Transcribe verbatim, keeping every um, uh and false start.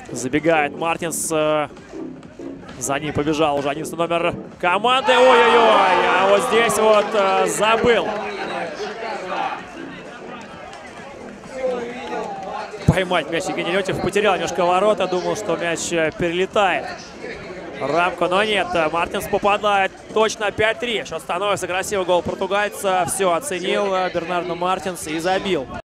Забегает Мартинс. За ним побежал уже одиннадцатый номер команды. Ой-ой-ой, а вот здесь вот э, забыл поймать мяч Евгений Леонтьев. Потерял немножко ворота, думал, что мяч перелетает рамку, но нет. Мартинс попадает точно пять три. Сейчас становится красивый гол португальца. Все оценил Бернардо Мартинс и забил.